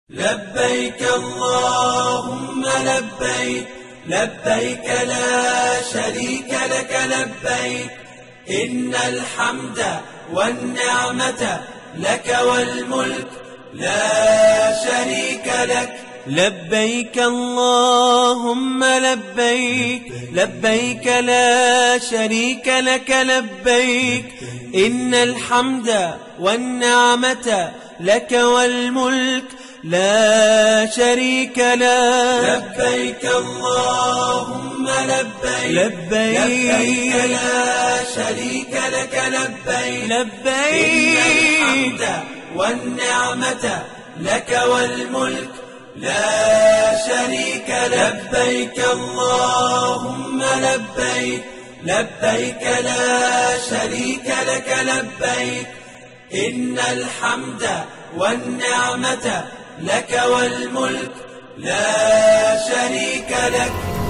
لبيك اللهم لبيك لبيك لا شريك لك لبيك إن الحمد والنعمة لك والملك لا شريك لك لبيك اللهم لبيك لبيك لا شريك لك لبيك إن الحمد والنعمة لك والملك لا شريك لك لبيك اللهم لبيك لبيك لا شريك لك لبيك إن الحمد والنعمة لك والملك لا شريك لك لبيك اللهم لبيك لبيك لا شريك لك لبيك إن الحمد والنعمة لك والملك لا شريك لك.